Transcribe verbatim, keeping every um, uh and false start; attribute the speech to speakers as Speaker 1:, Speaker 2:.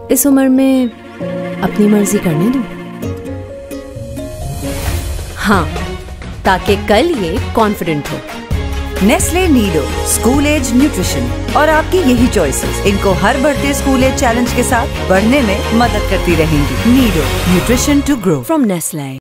Speaker 1: इस उम्र में अपनी मर्जी करने दूं? हाँ, ताकि कल ये कॉन्फिडेंट हो।
Speaker 2: Nestle Nido school age nutrition और आपकी यही चॉइसेस इनको हर बढ़ते स्कूल एज चैलेंज के साथ बढ़ने में मदद करती रहेंगी। Nido nutrition to grow
Speaker 1: from Nestle.